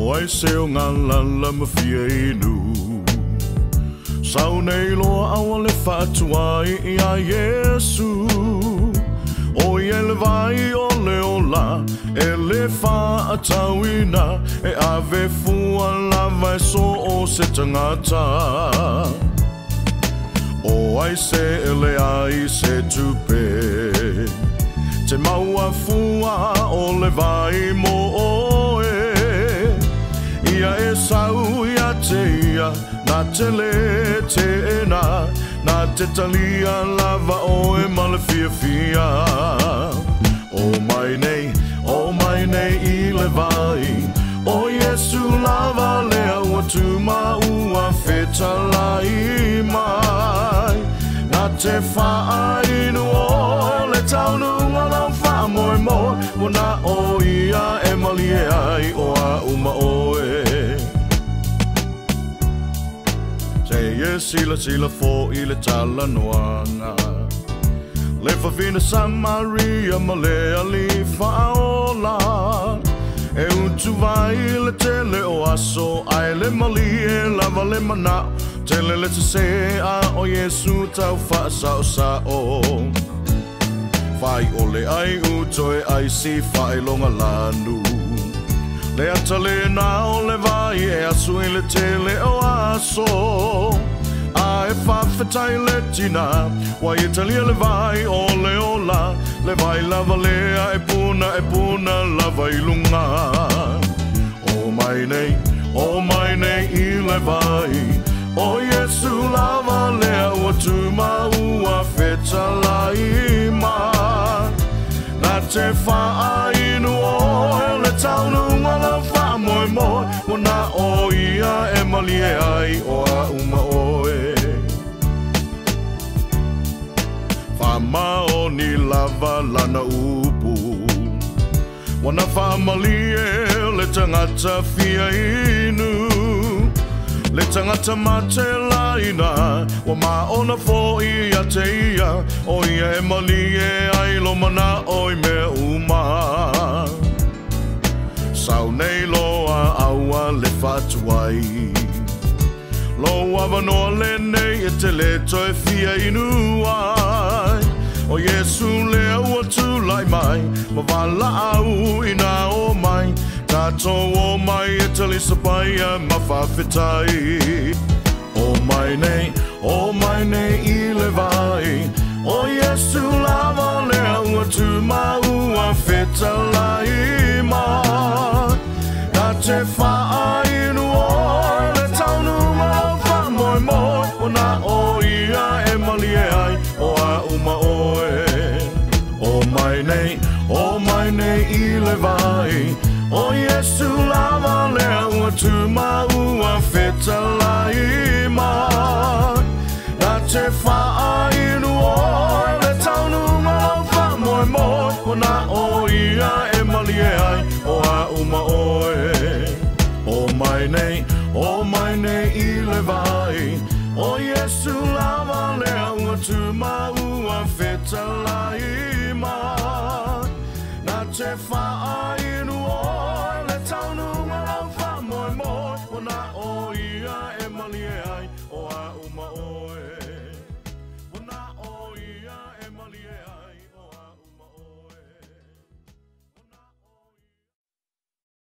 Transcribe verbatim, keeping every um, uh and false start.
ai seo ngā lala mawhia inu. Sau nei loa awa le whātuai i a Yesu. O i ele vai o le ola, e le whātauina, e ave fua lava e so o se tangata. O ai se ele ai se tupe, te maua fua o le vai mo oe. Ia e sau ia te ia, na te le te e na, na te talia lava oe ma le fia fia. O mai nei, o mai nei i le vai, o Yesu lava le aua tu ma ua feta lai mai. Na te whaainu o le taunu ngalau wha moe moe, o na o ia e mali e ai o a uma oe. Te e sila sila fo i le tala noanga, le whawhina Samaria ma le ali whaola. E utu vai le tele o aso, ai le mali e lava le mana. Tele le te se a o Yesu tau whaasao sao. Whai o le ai uto e ai si whai longa lanu. Le ata le na o le vai e asu i le tele o aso. A e whawhetai le tina, wa i talia le vai o le ola. Le vai lava lea e puna e puna lava i lunga. O mai nei, o mai nei i le vai, o Yesu lava lea ua tu ma ua feta lai mai. Na te whaainu o le taunu ngala wha moe moe, o na o ia e mali e ai o a uma oe. Whamao ni lava lana upu, wana whamali e le tangata fia inu. Le tangata mate laina, wa maona fo i a te ia, o ia e mali e ai lo mana oi me uma. Sau nei loa aua le whatuai, loa wanoa le nei e te le toi fia inu ai. O Yesu le ua tu lai mai, ma wala au ina o mai. Tato o mai e tali sapaia ma whawhetai. O mai nei, o mai nei i le vai, o Yesu lava le ua tu ma ua feta lai mai. Na te whaainu o le taunu ma wha moe moe, o na o ia e mali e ai o a uma oe. O mai nei, o mai nei i le vai, o Yesu lava le ua tu ma ua feta lai mai. Na te whaainu o le taunu ngalau wha moe moe, o na o ia e mali e ai o a uma oe. O mai nei, o mai nei i le vai, o Yesu lava le ua tu ma ua feta lai mai. Na te whaainu